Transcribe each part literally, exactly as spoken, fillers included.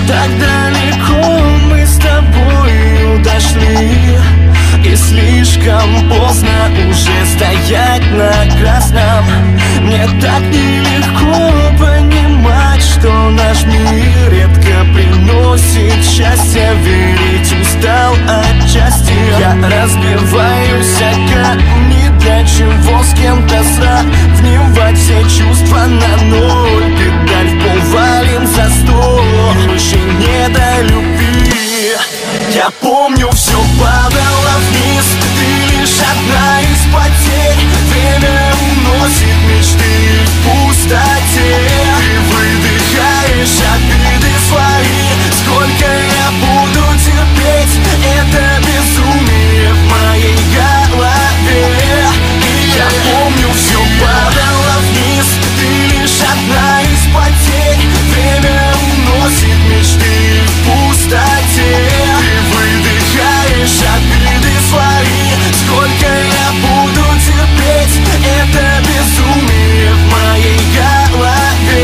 так далеко мы с тобою дошли, и слишком поздно уже стоять на красном. Мне так нелегко понимать, что наш мир редко приносит счастье. Верить устал отчасти. Я разбиваюсь о камни, для чего с кем-то сравнивать все чувства на ноль. Педаль в пол, валим за сто, больше не до любви. Я помню, все падало вниз, ты лишь одна из потерь. Время уносит мечты в пустоте. Ты выдыхаешь обиды свои. Сколько я буду терпеть это безумие в моей голове? И я помню, все падало вниз, ты лишь одна из потерь. Время уносит мечты в пустоте. Ты выдыхаешь обиды свои. Сколько я буду терпеть это безумие в моей голове?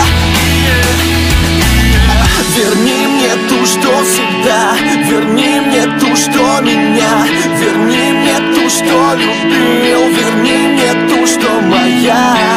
Верни мне ту, что всегда, верни мне ту, что меня, верни мне ту, что любил, верни мне ту, что моя.